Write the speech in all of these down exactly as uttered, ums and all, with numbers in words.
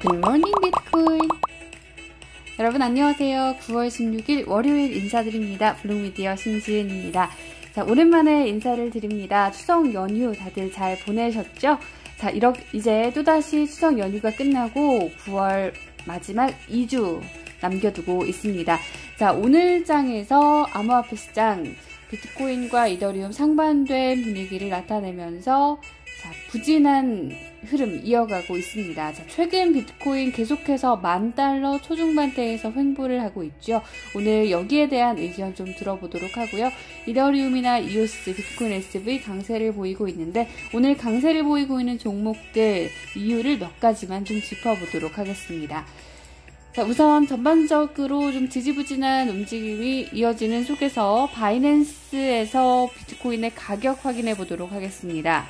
굿모닝 비트코인. 여러분 안녕하세요. 구월 십육일 월요일 인사드립니다. 블록미디어 신지은입니다. 자, 오랜만에 인사를 드립니다. 추석 연휴 다들 잘 보내셨죠? 자, 이렇게 이제 또다시 추석 연휴가 끝나고 구월 마지막 이 주 남겨두고 있습니다. 자, 오늘 장에서 암호화폐 시장 비트코인과 이더리움 상반된 분위기를 나타내면서 자, 부진한 흐름 이어가고 있습니다. 자, 최근 비트코인 계속해서 만 달러 초중반대에서 횡보를 하고 있죠. 오늘 여기에 대한 의견 좀 들어보도록 하고요. 이더리움이나 이오스, 비트코인 에스브이 강세를 보이고 있는데 오늘 강세를 보이고 있는 종목들 이유를 몇 가지만 좀 짚어보도록 하겠습니다. 자, 우선 전반적으로 좀 지지부진한 움직임이 이어지는 속에서 바이낸스에서 비트코인의 가격 확인해 보도록 하겠습니다.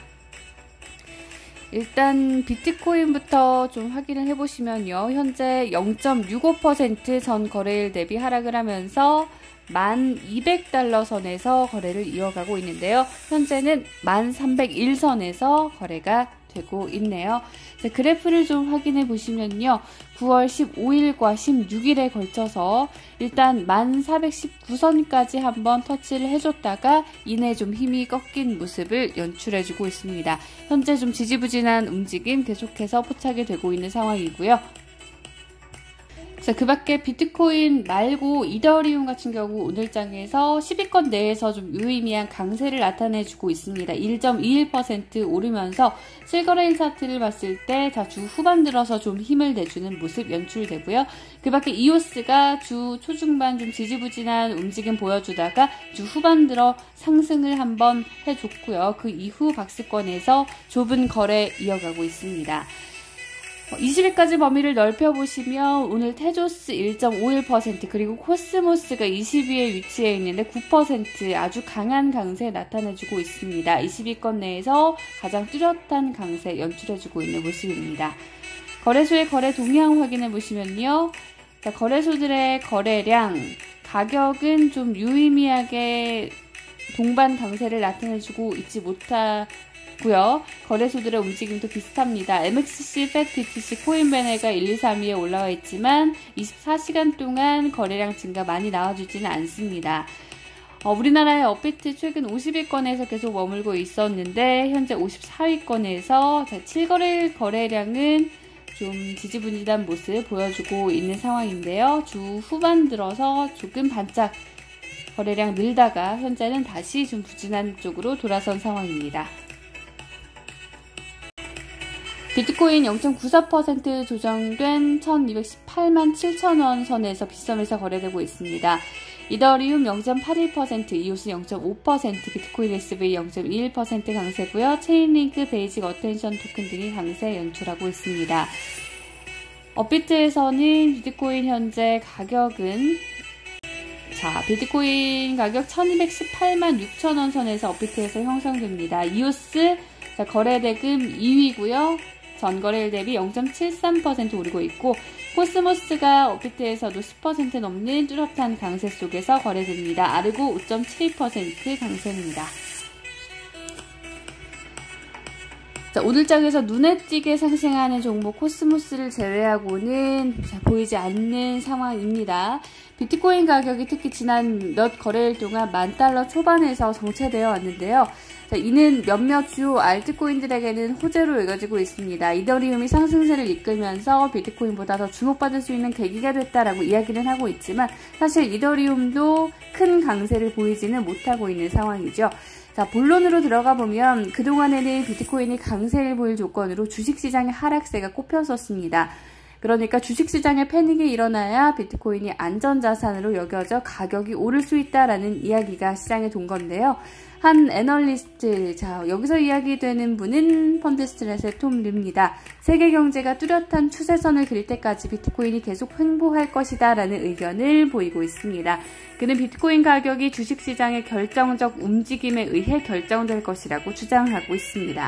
일단 비트코인부터 좀 확인을 해보시면요. 현재 영 점 육오 퍼센트 전 거래일 대비 하락을 하면서 만 이백 달러 선에서 거래를 이어가고 있는데요. 현재는 만 삼백일 선에서 거래가 되고 있네요. 자, 그래프를 좀 확인해 보시면요. 구월 십오일과 십육일에 걸쳐서 일단 만 사백십구 선까지 한번 터치를 해줬다가 이내 좀 힘이 꺾인 모습을 연출해주고 있습니다. 현재 좀 지지부진한 움직임 계속해서 포착이 되고 있는 상황이고요. 자, 그 밖에 비트코인 말고 이더리움 같은 경우 오늘 장에서 십 위권 내에서 좀 유의미한 강세를 나타내주고 있습니다. 일 점 이일 퍼센트 오르면서 실거래일 차트를 봤을 때 자, 주 후반 들어서 좀 힘을 내주는 모습 연출되고요. 그 밖에 이오스가 주 초중반 좀 지지부진한 움직임 보여주다가 주 후반 들어 상승을 한번 해줬고요. 그 이후 박스권에서 좁은 거래 이어가고 있습니다. 이십 일까지 범위를 넓혀보시면 오늘 테조스 일 점 오일 퍼센트 그리고 코스모스가 이십 위에 위치해 있는데 구 퍼센트 아주 강한 강세 나타내주고 있습니다. 이십 위권 내에서 가장 뚜렷한 강세 연출해주고 있는 모습입니다. 거래소의 거래 동향 확인해 보시면요. 자, 거래소들의 거래량, 가격은 좀 유의미하게 동반 강세를 나타내주고 있지 못하 고요. 거래소들의 움직임도 비슷합니다. 엠엑스씨, 팩, 비티씨, 코인베네가 일, 이, 삼 위에 올라와 있지만 이십사 시간 동안 거래량 증가 많이 나와주지는 않습니다. 어, 우리나라의 업비트 최근 오십 위권에서 계속 머물고 있었는데 현재 오십사 위권에서 칠 거래일 거래량은 좀 지지부진한 모습 보여주고 있는 상황인데요. 주 후반 들어서 조금 반짝 거래량 늘다가 현재는 다시 좀 부진한 쪽으로 돌아선 상황입니다. 비트코인 영 점 구사 퍼센트 조정된 천이백십팔만 칠천 원 선에서 빗썸에서 거래되고 있습니다. 이더리움 영 점 팔일 퍼센트, 이오스 영 점 오 퍼센트, 비트코인 에스브이 영 점 이일 퍼센트 강세고요. 체인링크, 베이직 어텐션 토큰 등이 강세 연출하고 있습니다. 업비트에서는 비트코인 현재 가격은 자, 비트코인 가격 천이백십팔만 육천 원 선에서 업비트에서 형성됩니다. 이오스 자, 거래대금 이 위고요. 전거래일 대비 영 점 칠삼 퍼센트 오르고 있고 코스모스가 업비트에서도 십 퍼센트 넘는 뚜렷한 강세 속에서 거래됩니다. 아르고 오 점 칠이 퍼센트 강세입니다. 자, 오늘 장에서 눈에 띄게 상승하는 종목 코스모스를 제외하고는 자, 보이지 않는 상황입니다. 비트코인 가격이 특히 지난 몇 거래일 동안 만 달러 초반에서 정체되어 왔는데요. 자, 이는 몇몇 주요 알트코인들에게는 호재로 여겨지고 있습니다. 이더리움이 상승세를 이끌면서 비트코인보다 더 주목받을 수 있는 계기가 됐다라고 이야기를 하고 있지만 사실 이더리움도 큰 강세를 보이지는 못하고 있는 상황이죠. 자, 본론으로 들어가 보면 그동안에는 비트코인이 강세를 보일 조건으로 주식시장의 하락세가 꼽혔었습니다. 그러니까 주식시장에 패닉이 일어나야 비트코인이 안전자산으로 여겨져 가격이 오를 수 있다라는 이야기가 시장에 돈 건데요. 한 애널리스트, 자, 여기서 이야기되는 분은 펀드스트렛의 톰 류입니다. 세계 경제가 뚜렷한 추세선을 그릴 때까지 비트코인이 계속 횡보할 것이다 라는 의견을 보이고 있습니다. 그는 비트코인 가격이 주식시장의 결정적 움직임에 의해 결정될 것이라고 주장하고 있습니다.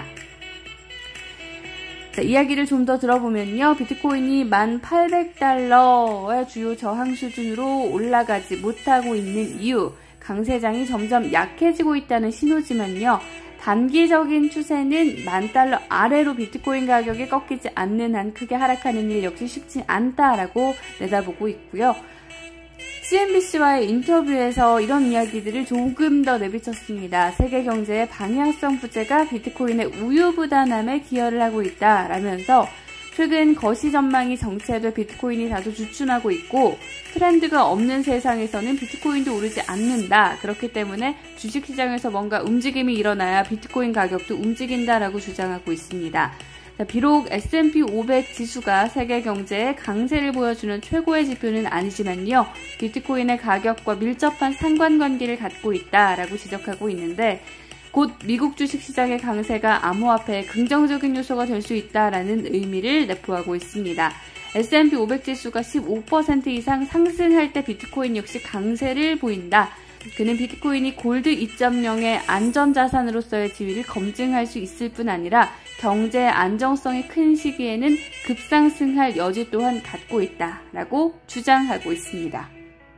자, 이야기를 좀 더 들어보면요. 비트코인이 만 팔백 달러의 주요 저항 수준으로 올라가지 못하고 있는 이유, 강세장이 점점 약해지고 있다는 신호지만요. 단기적인 추세는 만 달러 아래로 비트코인 가격이 꺾이지 않는 한 크게 하락하는 일 역시 쉽지 않다라고 내다보고 있고요. 씨엔비씨와의 인터뷰에서 이런 이야기들을 조금 더 내비쳤습니다. 세계 경제의 방향성 부재가 비트코인의 우유부단함에 기여를 하고 있다라면서 최근 거시 전망이 정체돼 비트코인이 다소 주춤하고 있고 트렌드가 없는 세상에서는 비트코인도 오르지 않는다. 그렇기 때문에 주식시장에서 뭔가 움직임이 일어나야 비트코인 가격도 움직인다라고 주장하고 있습니다. 자, 비록 에스 앤 피 오백 지수가 세계 경제의 강세를 보여주는 최고의 지표는 아니지만요. 비트코인의 가격과 밀접한 상관관계를 갖고 있다라고 지적하고 있는데 곧 미국 주식시장의 강세가 암호화폐의 긍정적인 요소가 될 수 있다라는 의미를 내포하고 있습니다. 에스 앤 피 오백 지수가 십오 퍼센트 이상 상승할 때 비트코인 역시 강세를 보인다. 그는 비트코인이 골드 이 점 영의 안전자산으로서의 지위를 검증할 수 있을 뿐 아니라 경제의 안정성이 큰 시기에는 급상승할 여지 또한 갖고 있다라고 주장하고 있습니다.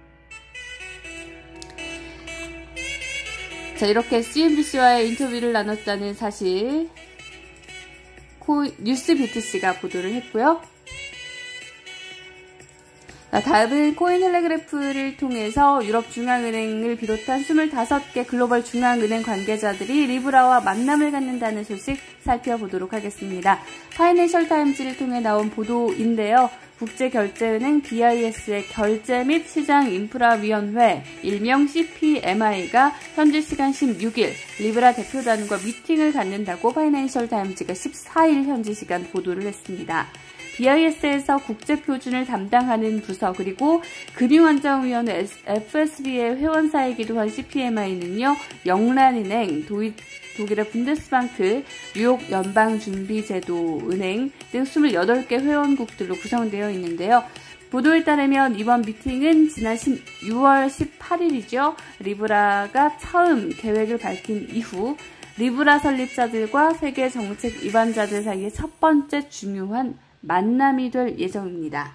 자, 이렇게 씨엔비씨와의 인터뷰를 나눴다는 사실 코, 뉴스비티씨가 보도를 했고요. 자, 다음은 코인텔레그래프를 통해서 유럽중앙은행을 비롯한 스물다섯 개 글로벌 중앙은행 관계자들이 리브라와 만남을 갖는다는 소식 살펴보도록 하겠습니다. 파이낸셜 타임즈를 통해 나온 보도인데요. 국제결제은행 비 아이 에스의 결제 및 시장인프라위원회 일명 씨 피 엠 아이가 현지 시간 십육 일 리브라 대표단과 미팅을 갖는다고 파이낸셜 타임즈가 십사 일 현지 시간 보도를 했습니다. 비 아이 에스에서 국제표준을 담당하는 부서 그리고 금융안정위원회 에프 에스 비의 회원사이기도 한 씨 피 엠 아이는요. 영란은행, 도이, 독일의 분데스방크, 뉴욕 연방준비제도은행 등 스물여덟 개 회원국들로 구성되어 있는데요. 보도에 따르면 이번 미팅은 지난 유월 십팔 일이죠. 리브라가 처음 계획을 밝힌 이후 리브라 설립자들과 세계 정책 입안자들 사이의 첫 번째 중요한 만남이 될 예정입니다.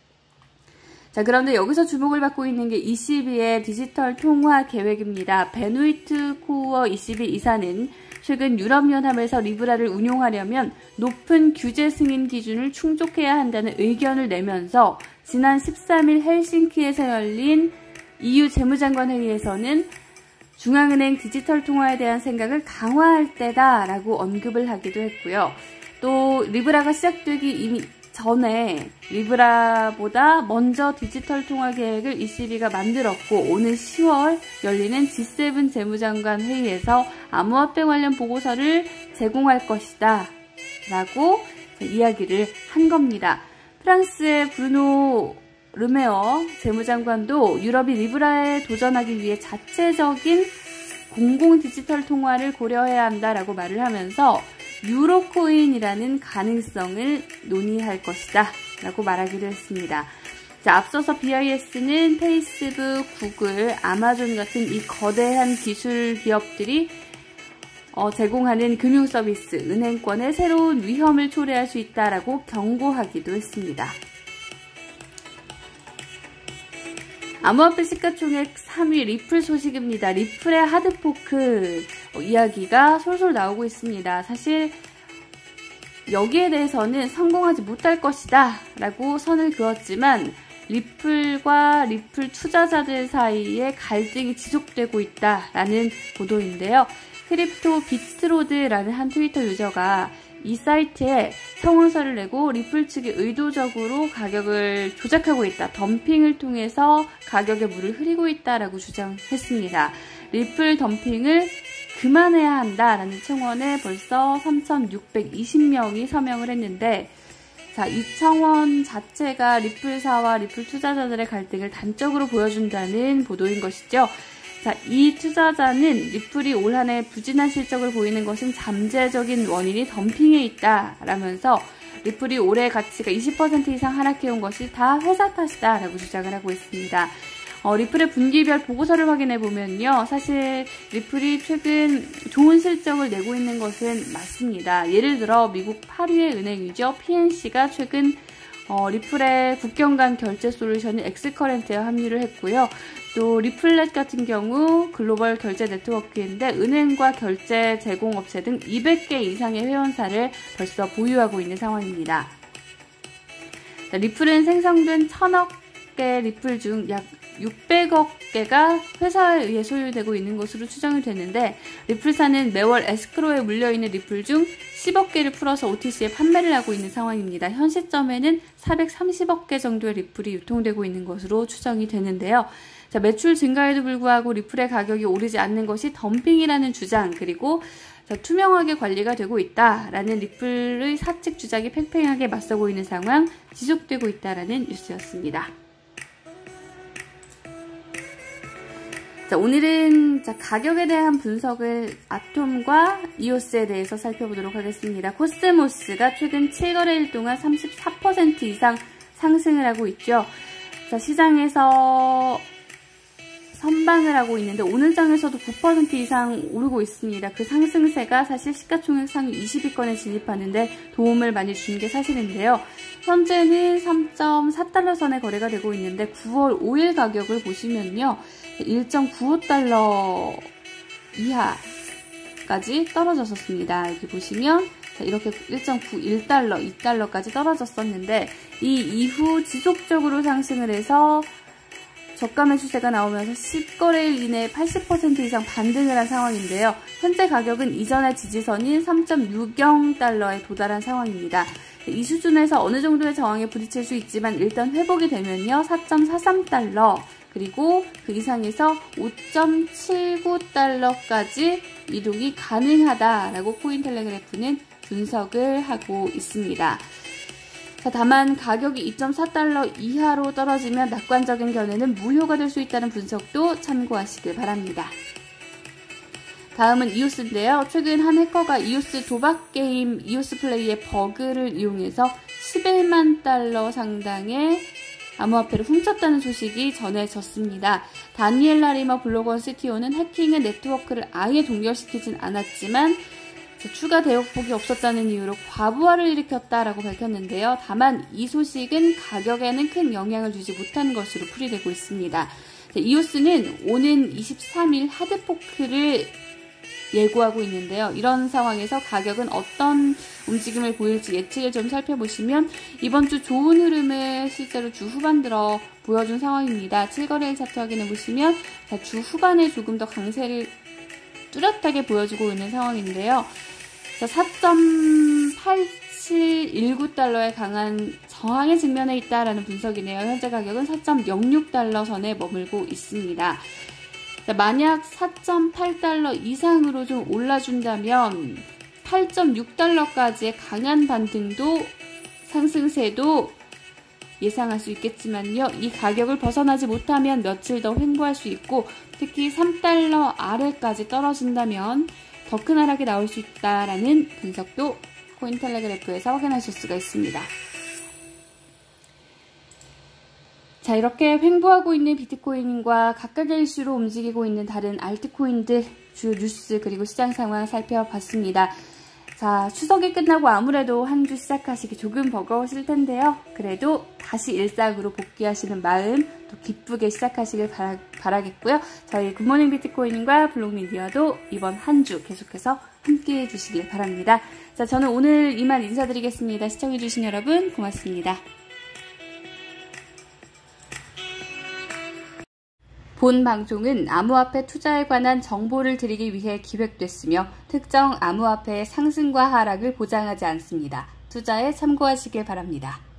자, 그런데 여기서 주목을 받고 있는 게 이씨비의 디지털 통화 계획입니다. 베누이트 코어 이씨비 이사는 최근 유럽연합에서 리브라를 운용하려면 높은 규제 승인 기준을 충족해야 한다는 의견을 내면서 지난 십삼 일 헬싱키에서 열린 이유 재무장관 회의에서는 중앙은행 디지털 통화에 대한 생각을 강화할 때다라고 언급을 하기도 했고요. 또 리브라가 시작되기 이미 전에 리브라보다 먼저 디지털 통화 계획을 이씨비가 만들었고 오는 시월 열리는 지 세븐 재무장관 회의에서 암호화폐 관련 보고서를 제공할 것이다 라고 이야기를 한 겁니다. 프랑스의 브루노 르메어 재무장관도 유럽이 리브라에 도전하기 위해 자체적인 공공 디지털 통화를 고려해야 한다라고 말을 하면서 유로코인이라는 가능성을 논의할 것이다 라고 말하기도 했습니다. 자, 앞서서 비 아이 에스는 페이스북, 구글, 아마존 같은 이 거대한 기술 기업들이 어, 제공하는 금융 서비스, 은행권에 새로운 위험을 초래할 수 있다라고 경고하기도 했습니다. 암호화폐 시가총액 삼 위 리플 소식입니다. 리플의 하드포크 어, 이야기가 솔솔 나오고 있습니다. 사실 여기에 대해서는 성공하지 못할 것이다 라고 선을 그었지만 리플과 리플 투자자들 사이에 갈등이 지속되고 있다라는 보도인데요. 크립토 비트로드라는 한 트위터 유저가 이 사이트에 성원서를 내고 리플 측이 의도적으로 가격을 조작하고 있다. 덤핑을 통해서 가격에 물을 흐리고 있다라고 주장했습니다. 리플 덤핑을 그만해야 한다라는 청원에 벌써 삼천육백이십 명이 서명을 했는데 자, 이 청원 자체가 리플사와 리플 투자자들의 갈등을 단적으로 보여준다는 보도인 것이죠. 자, 이 투자자는 리플이 올 한 해 부진한 실적을 보이는 것은 잠재적인 원인이 덤핑에 있다라면서 리플이 올해 가치가 이십 퍼센트 이상 하락해온 것이 다 회사 탓이다라고 주장을 하고 있습니다. 어, 리플의 분기별 보고서를 확인해 보면요. 사실 리플이 최근 좋은 실적을 내고 있는 것은 맞습니다. 예를 들어 미국 팔 위의 은행이죠. 피 엔 씨가 최근 어, 리플의 국경 간 결제 솔루션인 엑스커런트에 합류를 했고요. 또 리플렛 같은 경우 글로벌 결제 네트워크인데 은행과 결제 제공업체 등 이백 개 이상의 회원사를 벌써 보유하고 있는 상황입니다. 리플은 생성된 천억 개 리플 중 약 육백억 개가 회사에 의해 소유되고 있는 것으로 추정이 되는데, 리플사는 매월 에스크로에 물려있는 리플 중 십억 개를 풀어서 오티씨에 판매를 하고 있는 상황입니다. 현 시점에는 사백삼십억 개 정도의 리플이 유통되고 있는 것으로 추정이 되는데요. 자, 매출 증가에도 불구하고 리플의 가격이 오르지 않는 것이 덤핑이라는 주장, 그리고 자, 투명하게 관리가 되고 있다라는 리플의 사측 주장이 팽팽하게 맞서고 있는 상황, 지속되고 있다라는 뉴스였습니다. 자, 오늘은 자, 가격에 대한 분석을 아톰과 이오스에 대해서 살펴보도록 하겠습니다. 코스모스가 최근 칠 거래일 동안 삼십사 퍼센트 이상 상승을 하고 있죠. 자, 시장에서 선방을 하고 있는데 오늘 장에서도 구 퍼센트 이상 오르고 있습니다. 그 상승세가 사실 시가총액 상위 이십 위권에 진입하는데 도움을 많이 준 게 사실인데요. 현재는 삼 점 사 달러 선에 거래가 되고 있는데 구월 오일 가격을 보시면요, 일 점 구오 달러 이하까지 떨어졌었습니다. 여기 보시면 이렇게 일 점 구일 달러, 이 달러까지 떨어졌었는데 이 이후 지속적으로 상승을 해서 저가 추세가 나오면서 십 거래일 이내에 팔십 퍼센트 이상 반등을 한 상황인데요. 현재 가격은 이전의 지지선인 삼 점 육영 달러에 도달한 상황입니다. 이 수준에서 어느 정도의 저항에 부딪힐 수 있지만 일단 회복이 되면요, 사 점 사삼 달러, 그리고 그 이상에서 오 점 칠구 달러까지 이동이 가능하다라고 코인텔레그래프는 분석을 하고 있습니다. 자, 다만 가격이 이 점 사 달러 이하로 떨어지면 낙관적인 견해는 무효가 될 수 있다는 분석도 참고하시길 바랍니다. 다음은 이오스인데요. 최근 한 해커가 이오스 도박게임 이오스 플레이의 버그를 이용해서 십일만 달러 상당의 암호화폐를 훔쳤다는 소식이 전해졌습니다. 다니엘라 리머 블로건 씨티오는 해킹의 네트워크를 아예 동결시키진 않았지만 추가 대역폭이 없었다는 이유로 과부하를 일으켰다라고 밝혔는데요. 다만 이 소식은 가격에는 큰 영향을 주지 못한 것으로 풀이되고 있습니다. 이오스는 오는 이십삼일 하드포크를 예고하고 있는데요. 이런 상황에서 가격은 어떤 움직임을 보일지 예측을 좀 살펴보시면 이번 주 좋은 흐름을 실제로 주 후반 들어 보여준 상황입니다. 칠 거래일 차트 확인해 보시면 주 후반에 조금 더 강세를 뚜렷하게 보여주고 있는 상황인데요. 사 점 팔칠일구 달러의 강한 저항에 직면해 있다라는 분석이네요. 현재 가격은 사 점 영육 달러 선에 머물고 있습니다. 만약 사 점 팔 달러 이상으로 좀 올라준다면 팔 점 육 달러까지의 강한 반등도, 상승세도 예상할 수 있겠지만요. 이 가격을 벗어나지 못하면 며칠 더 횡보할 수 있고, 특히 삼 달러 아래까지 떨어진다면 더 큰 하락이 나올 수 있다라는 분석도 코인텔레그래프에서 확인하실 수가 있습니다. 자, 이렇게 횡보하고 있는 비트코인과 각각의 이슈로 움직이고 있는 다른 알트코인들 주요 뉴스 그리고 시장 상황 살펴봤습니다. 자, 추석이 끝나고 아무래도 한 주 시작하시기 조금 버거우실 텐데요. 그래도 다시 일상으로 복귀하시는 마음 또 기쁘게 시작하시길 바라, 바라겠고요. 저희 굿모닝 비트코인과 블록미디어도 이번 한 주 계속해서 함께해 주시길 바랍니다. 자, 저는 오늘 이만 인사드리겠습니다. 시청해주신 여러분 고맙습니다. 본 방송은 암호화폐 투자에 관한 정보를 드리기 위해 기획됐으며 특정 암호화폐의 상승과 하락을 보장하지 않습니다. 투자에 참고하시길 바랍니다.